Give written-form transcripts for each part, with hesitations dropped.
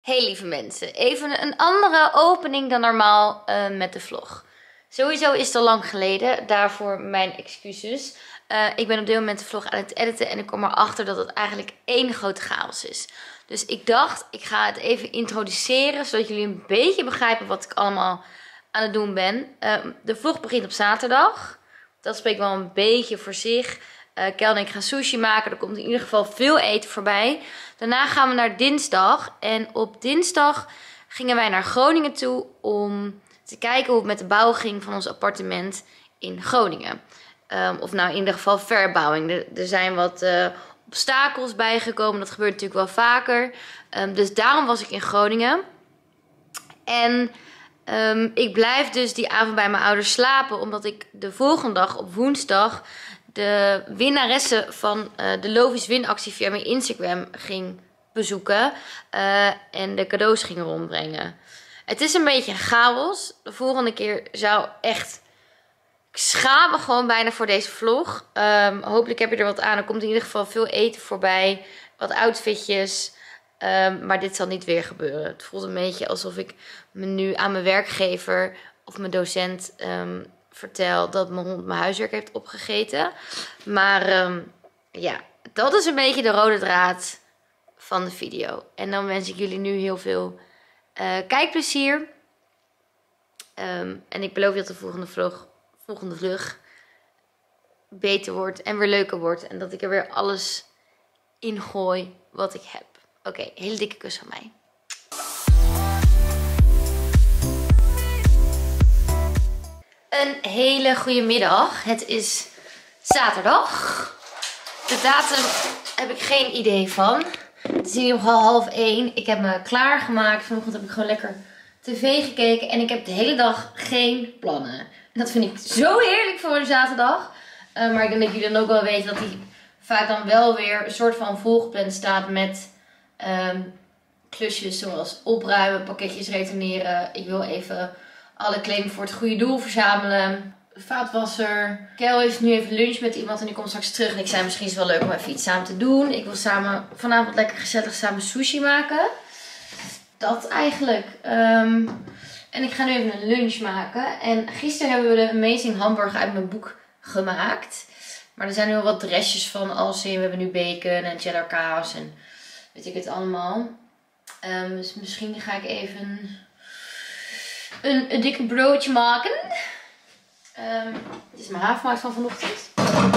Hey lieve mensen, even een andere opening dan normaal met de vlog. Sowieso is het al lang geleden, daarvoor mijn excuses. Ik ben op dit moment de vlog aan het editen en ik kom erachter dat het eigenlijk één grote chaos is. Dus ik dacht, ik ga het even introduceren, zodat jullie een beetje begrijpen wat ik allemaal aan het doen ben. De vlog begint op zaterdag. Dat spreekt wel een beetje voor zich. Kel en ik gaan sushi maken. Er komt in ieder geval veel eten voorbij. Daarna gaan we naar dinsdag. En op dinsdag gingen wij naar Groningen toe om te kijken hoe het met de bouw ging van ons appartement in Groningen. Of nou in ieder geval verbouwing. Er zijn wat obstakels bijgekomen. Dat gebeurt natuurlijk wel vaker. Dus daarom was ik in Groningen. En ik blijf dus die avond bij mijn ouders slapen. Omdat ik de volgende dag op woensdag de winnaressen van de Lovies winactie via mijn Instagram ging bezoeken. En de cadeaus ging rondbrengen. Het is een beetje chaos. De volgende keer zou echt... Ik schaam me gewoon bijna voor deze vlog. Hopelijk heb je er wat aan. Er komt in ieder geval veel eten voorbij. Wat outfitjes. Maar dit zal niet weer gebeuren. Het voelt een beetje alsof ik me nu aan mijn werkgever of mijn docent vertel dat mijn hond mijn huiswerk heeft opgegeten. Maar ja, dat is een beetje de rode draad van de video. En dan wens ik jullie nu heel veel kijkplezier. En ik beloof je dat de volgende vlog beter wordt en weer leuker wordt. En dat ik er weer alles in gooi wat ik heb. Oké, hele dikke kus van mij. Een hele goede middag. Het is zaterdag. De datum heb ik geen idee van. Het is in ieder geval 12:30. Ik heb me klaargemaakt. Vanochtend heb ik gewoon lekker tv gekeken. En ik heb de hele dag geen plannen. En dat vind ik zo heerlijk voor een zaterdag. Maar ik denk dat jullie dan ook wel weten dat die vaak dan wel weer een soort van volgepland staat met klusjes zoals opruimen, pakketjes retourneren. Ik wil even alle claims voor het goede doel verzamelen. Vaatwasser. Kel heeft nu even lunch met iemand en die komt straks terug. En ik zei misschien is het wel leuk om even iets samen te doen. Ik wil vanavond lekker gezellig samen sushi maken. Dat eigenlijk. En ik ga nu even een lunch maken. En gisteren hebben we de Amazing Hamburger uit mijn boek gemaakt. Maar er zijn nu wel wat restjes van alzin. We hebben nu bacon en cheddar kaas en weet ik het allemaal. Dus misschien ga ik even een dikke broodje maken. Dit is mijn havermout van vanochtend.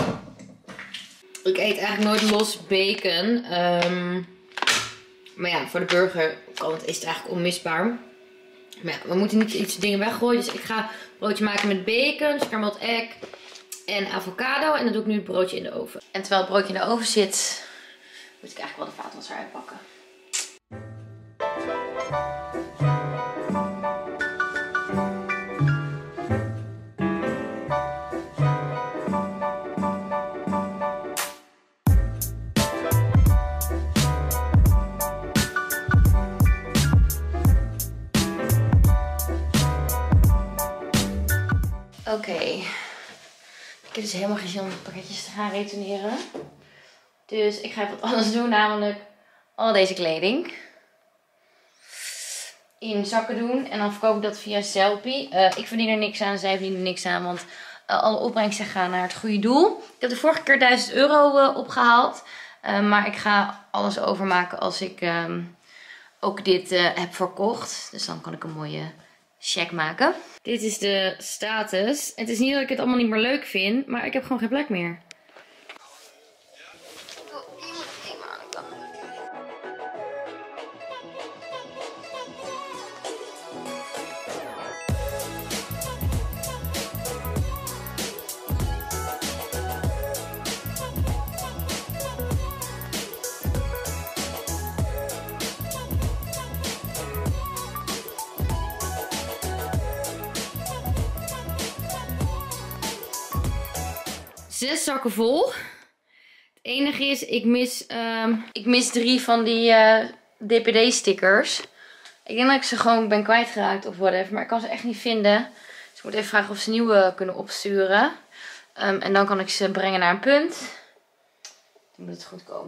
Ik eet eigenlijk nooit los bacon. Maar ja, voor de burger is het eigenlijk onmisbaar. Maar ja, we moeten niet iets dingen weggooien. Dus ik ga een broodje maken met bacon, scrambled egg en avocado. En dan doe ik nu het broodje in de oven. En terwijl het broodje in de oven zit, moet ik eigenlijk wel de vaatwasser uitpakken. Oké, ik heb dus helemaal geen zin om pakketjes te gaan retourneren. Dus ik ga even wat anders doen, namelijk al deze kleding in zakken doen. En dan verkoop ik dat via Sellpy. Ik verdien er niks aan, zij verdienen er niks aan, want alle opbrengsten gaan naar het goede doel. Ik heb de vorige keer 1000 euro opgehaald. Maar ik ga alles overmaken als ik ook dit heb verkocht. Dus dan kan ik een mooie check maken. Dit is de status. Het is niet dat ik het allemaal niet meer leuk vind, maar ik heb gewoon geen plek meer. Zes zakken vol. Het enige is, ik mis 3 van die DPD stickers. Ik denk dat ik ze gewoon ben kwijtgeraakt of whatever. Maar ik kan ze echt niet vinden. Dus ik moet even vragen of ze nieuwe kunnen opsturen. En dan kan ik ze brengen naar een punt. Dan moet het goed komen.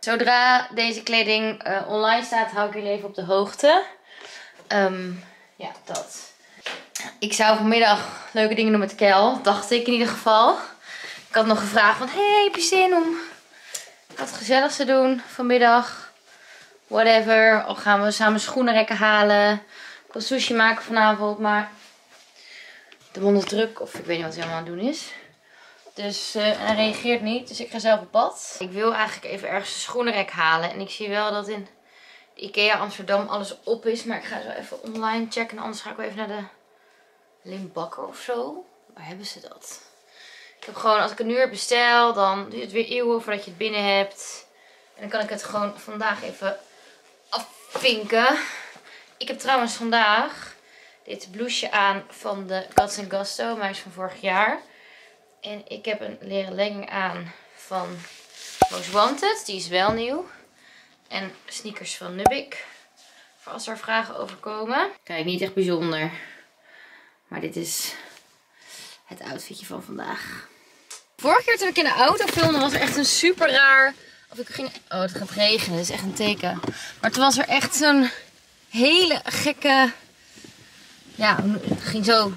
Zodra deze kleding online staat, hou ik jullie even op de hoogte. Ja, dat. Ik zou vanmiddag leuke dingen doen met Kel. Dacht ik in ieder geval. Ik had nog gevraagd van, hey, heb je zin om wat gezelligs te doen vanmiddag? Whatever. Of gaan we samen schoenenrekken halen. Ik wil sushi maken vanavond, maar de mond is druk. Of ik weet niet wat hij allemaal aan het doen is. Dus hij reageert niet. Dus ik ga zelf op pad. Ik wil eigenlijk even ergens een schoenenrek halen. En ik zie wel dat in de Ikea Amsterdam alles op is. Maar ik ga zo even online checken. Anders ga ik wel even naar de Limbakker of zo. Waar hebben ze dat? Ik heb gewoon, als ik het nu weer bestel, dan duurt het weer eeuwen voordat je het binnen hebt. En dan kan ik het gewoon vandaag even afvinken. Ik heb trouwens vandaag dit blouseje aan van de Guts & Gusto. Maar hij is van vorig jaar. En ik heb een leren legging aan van Most Wanted. Die is wel nieuw. En sneakers van Nubik. Voor als er vragen over komen. Kijk, niet echt bijzonder. Maar dit is het outfitje van vandaag. Vorige keer toen ik in de auto filmde was er echt een super raar... Of ik ging... Oh, het gaat regenen. Dat is echt een teken. Maar toen was er echt zo'n hele gekke... Ja, het ging zo...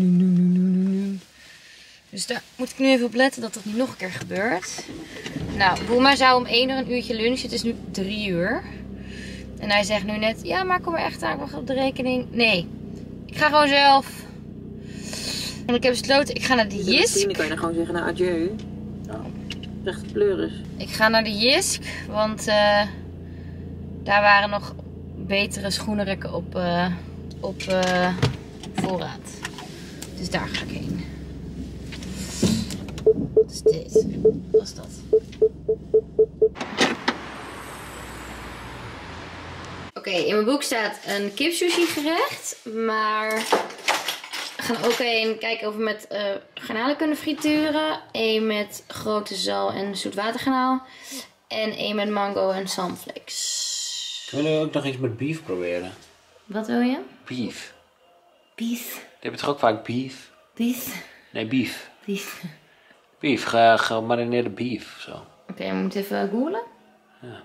Dus daar moet ik nu even op letten dat dat niet nog een keer gebeurt. Nou, Boema zou om 1 uur een uurtje lunchen. Het is nu 3 uur. En hij zegt nu net... Ja, maar kom er echt aan. Ik wacht op de rekening. Nee, ik ga gewoon zelf... En ik heb besloten, ik ga naar de Jisk. Misschien kan je dan gewoon zeggen, nou adieu. Recht pleuris. Ik ga naar de Jisk, want daar waren nog betere schoenenrekken op voorraad. Dus daar ga ik heen. Wat is dit? Wat is dat? Oké, in mijn boek staat een kipsushi gerecht, maar... We gaan ook een kijken of we met garnalen kunnen frituren. Eén met grote zal en zoetwatergarnaal. En één met mango en sunflakes. Willen we ook nog iets met beef proberen? Wat wil je? Beef. Beef. Je hebt toch ook vaak beef? Beef. Nee, beef. Beef. Beef, gemarineerde beef of zo. Oké, we moeten even googlen. Ja.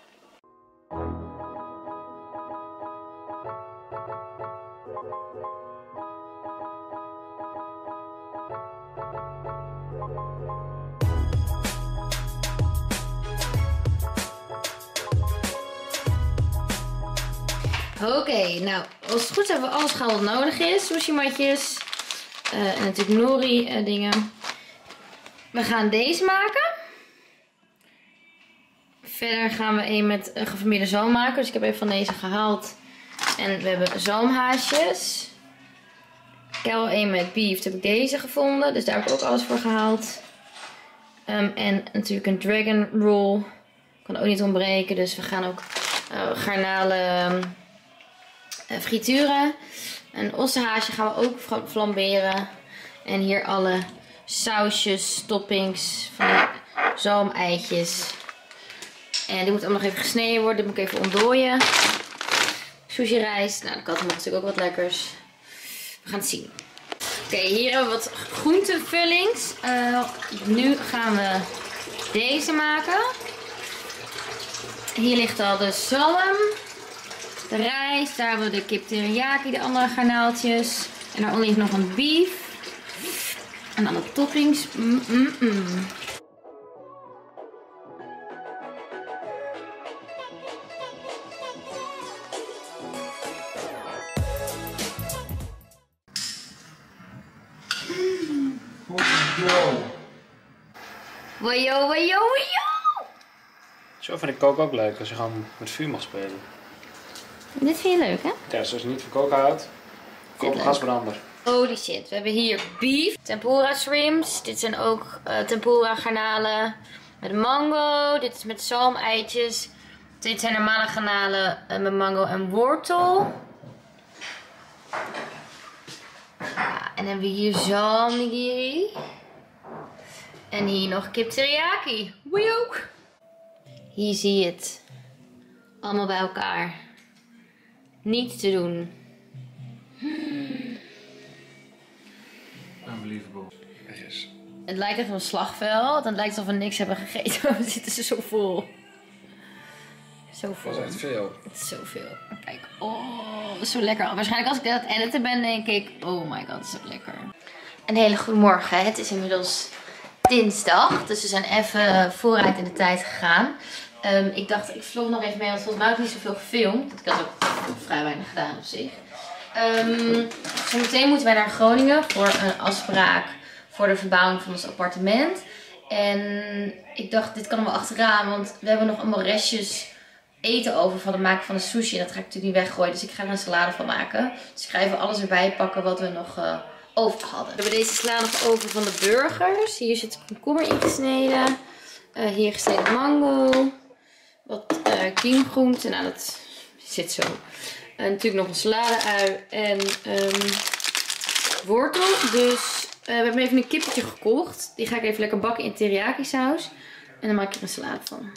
Oké, nou, als het goed is hebben we alles gehaald wat nodig is. Sushi matjes. En natuurlijk nori dingen. We gaan deze maken. Verder gaan we een met geformeerde zalm maken. Dus ik heb even van deze gehaald. En we hebben zalmhaasjes. Kel een met beef. Toen heb ik deze gevonden. Dus daar heb ik ook alles voor gehaald. En natuurlijk een dragon roll. Kan ook niet ontbreken. Dus we gaan ook garnalen frituren. Een ossenhaasje gaan we ook flamberen. En hier alle sausjes, toppings van die zalmeitjes. En die moet allemaal nog even gesneden worden. Dit moet ik even ontdooien. Sushi rijst. Nou, de kat mag natuurlijk ook wat lekkers. We gaan het zien. Oké, hier hebben we wat groentevullings. Nu gaan we deze maken. Hier ligt al de zalm. De rijst. Daar hebben we de kip teriyaki, de andere garnaaltjes. En daaronder ligt nog een beef. En alle toppings. Wajo, wajo, wajo! Zo vind ik koken ook leuk, als je gewoon met vuur mag spelen. Dit vind je leuk, hè? Ja, zoals je niet van koken houdt, koop een gasbrander. Holy shit, we hebben hier beef, tempura shrimps. Dit zijn ook tempura garnalen met mango. Dit is met zalmeitjes. Dit zijn normale garnalen met mango en wortel. Ja, en dan hebben we hier zalm nigiri. En hier nog kip teriyaki. Woejoe! Hier zie je het. Allemaal bij elkaar. Niet te doen. Unbelievable. Yes. Het lijkt echt wel een slagveld. Het lijkt alsof we niks hebben gegeten. Maar we zitten ze zo vol. Zo vol. Dat is echt veel. Het is zoveel. Maar kijk, oh, dat is zo lekker. Waarschijnlijk als ik dat editen ben, denk ik, oh my god, het is zo lekker. Een hele goede morgen. Het is inmiddels dinsdag, dus we zijn even vooruit in de tijd gegaan. Ik dacht, ik vlog nog even mee, want volgens mij heb ik niet zoveel gefilmd. Ik had ook vrij weinig gedaan op zich. Zometeen moeten wij naar Groningen voor een afspraak voor de verbouwing van ons appartement. En ik dacht, dit kan wel achteraan, want we hebben nog allemaal restjes eten over van het maken van de sushi. En dat ga ik natuurlijk niet weggooien, dus ik ga er een salade van maken. Dus ik ga even alles erbij pakken wat we nog over hadden. We hebben deze sla nog over van de burgers. Hier zit komkommer ingesneden. Hier gesneden mango. Wat kiemgroenten. Nou, dat zit zo. Natuurlijk nog een salade-ui en wortel. Dus we hebben even een kippetje gekocht. Die ga ik even lekker bakken in teriyaki saus. En dan maak ik er een salade van.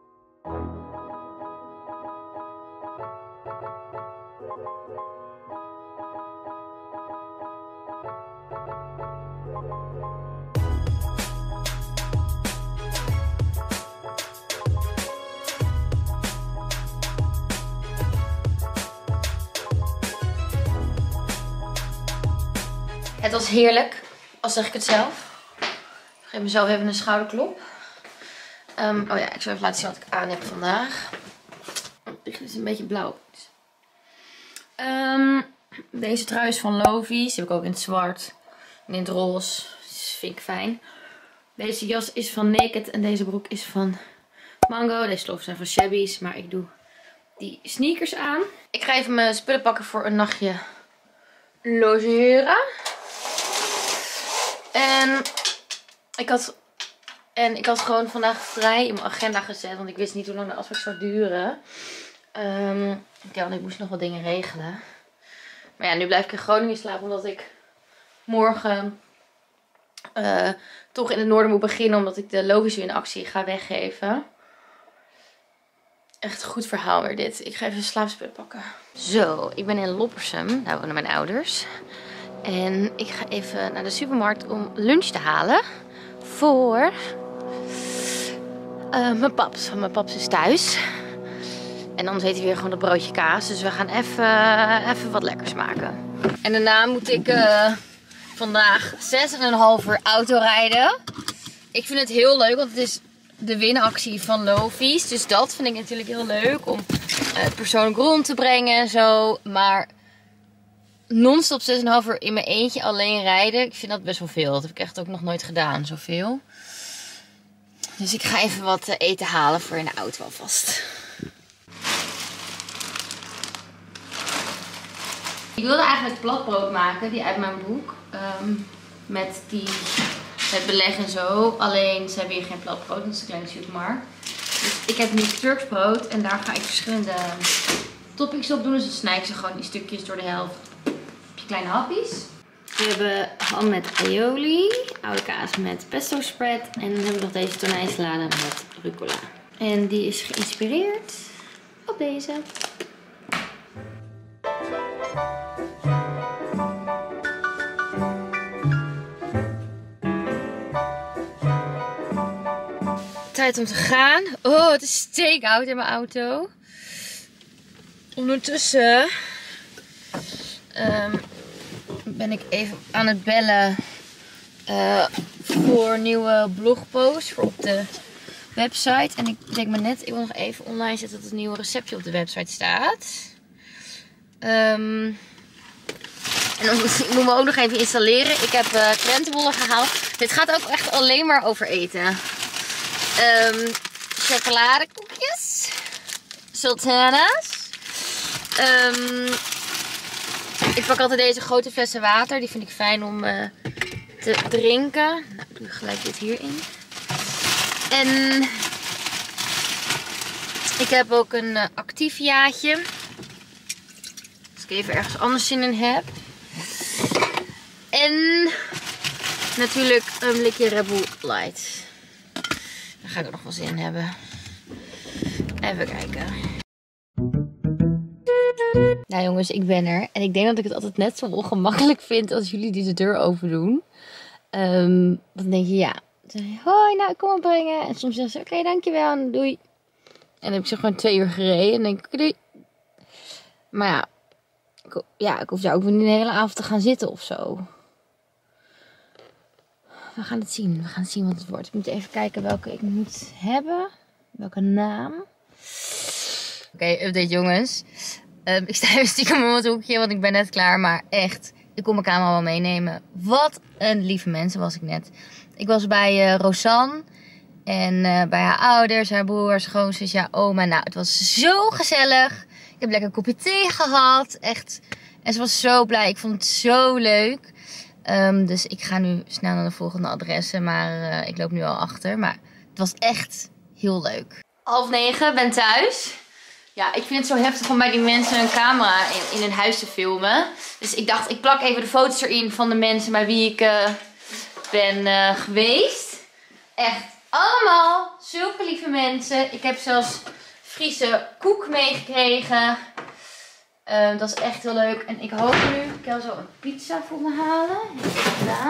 Het was heerlijk, al zeg ik het zelf. Ik geef mezelf even een schouderklop. Oh ja, ik zal even laten zien wat ik aan heb vandaag. Dit is een beetje blauw. Deze trui is van Lovies. Die heb ik ook in het zwart en in het roze. Dus vind ik fijn. Deze jas is van Naked en deze broek is van Mango. Deze sloffen zijn van Shabby's, maar ik doe die sneakers aan. Ik ga even mijn spullen pakken voor een nachtje logeren. En ik had gewoon vandaag vrij in mijn agenda gezet. Want ik wist niet hoe lang de afspraak zou duren. Ja, want ik moest nog wat dingen regelen. Maar ja, nu blijf ik in Groningen slapen. Omdat ik morgen toch in het noorden moet beginnen. Omdat ik de Lovies in actie ga weggeven. Echt een goed verhaal weer dit. Ik ga even een slaapspul pakken. Zo, ik ben in Loppersum. Daar wonen mijn ouders. En ik ga even naar de supermarkt om lunch te halen. Voor mijn paps. Want mijn paps is thuis. En dan eet hij weer gewoon een broodje kaas. Dus we gaan even wat lekkers maken. En daarna moet ik vandaag 6,5 uur auto rijden. Ik vind het heel leuk, want het is de winactie van Lovies. Dus dat vind ik natuurlijk heel leuk. Om het persoonlijk rond te brengen en zo. Maar non-stop 6,5 uur in mijn eentje alleen rijden. Ik vind dat best wel veel. Dat heb ik echt ook nog nooit gedaan, zoveel. Dus ik ga even wat eten halen voor in de auto alvast. Ik wilde eigenlijk platbrood maken, die uit mijn boek. Met beleg en zo. Alleen ze hebben hier geen platbrood, dat is een kleine supermarkt. Dus ik heb nu Turks brood en daar ga ik verschillende toppings op doen. Dus dan snij ik ze gewoon in stukjes door de helft. Kleine hapjes. We hebben ham met aioli, oude kaas met pesto spread en dan hebben we nog deze tonijnsalade met rucola. En die is geïnspireerd op deze. Tijd om te gaan. Oh, het is steekhout in mijn auto. Ondertussen ben ik even aan het bellen voor nieuwe blogposts voor op de website. En ik denk me net, ik wil nog even online zetten dat het nieuwe receptje op de website staat. En dan moet me ook nog even installeren. Ik heb krentenbollen gehaald. Dit gaat ook echt alleen maar over eten. Chocoladekoekjes. Sultanas. Ik pak altijd deze grote flessen water. Die vind ik fijn om te drinken. Nou, ik doe gelijk dit hierin. En ik heb ook een Activiaatje. Als ik even ergens anders zin in heb. En natuurlijk een blikje Red Bull Light. Daar ga ik ook nog wel zin in hebben. Even kijken. Nou jongens, ik ben er. En ik denk dat ik het altijd net zo ongemakkelijk vind als jullie die de deur open doen. Dan denk je ja. Hoi, nou ik kom maar brengen. En soms zeggen ze oké, dankjewel en doei. dan heb ik ze gewoon 2 uur gereden. En denk ik, doei. Maar ja, ik hoef daar ook weer niet de hele avond te gaan zitten of zo. We gaan het zien. We gaan zien wat het wordt. Ik moet even kijken welke ik moet hebben. Welke naam. Oké, update jongens. Ik sta even stiekem op het hoekje, want ik ben net klaar. Maar echt, ik kon mijn camera wel meenemen. Wat een lieve mensen was ik net. Ik was bij Rosanne. En bij haar ouders, haar broer, haar schoonzus, ja, oma. Nou, het was zo gezellig. Ik heb lekker een kopje thee gehad. Echt. En ze was zo blij. Ik vond het zo leuk. Dus ik ga nu snel naar de volgende adressen. Maar ik loop nu al achter. Maar het was echt heel leuk. 8:30, ben thuis. Ja, ik vind het zo heftig om bij die mensen een camera in hun huis te filmen. Dus ik dacht, ik plak even de foto's erin van de mensen bij wie ik ben geweest. Echt allemaal zulke lieve mensen. Ik heb zelfs Friese koek meegekregen. Dat is echt heel leuk. En ik hoop nu, ik kan zo een pizza voor me halen. Heb ik gedaan.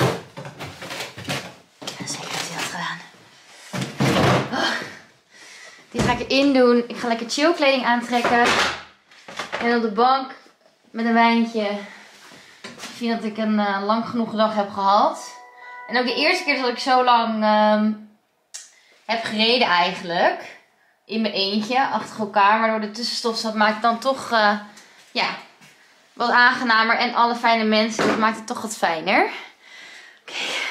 Ja, zeker heeft hij dat gedaan. Oh. Die ga ik erin doen. Ik ga lekker chillkleding aantrekken. En op de bank met een wijntje. Ik vind dat ik een lang genoeg dag heb gehad. En ook de eerste keer dat ik zo lang heb gereden eigenlijk. In mijn eentje, achter elkaar. Maar door de tussenstof zat, maakt het dan toch ja, wat aangenamer. En alle fijne mensen, dat maakt het toch wat fijner. Oké.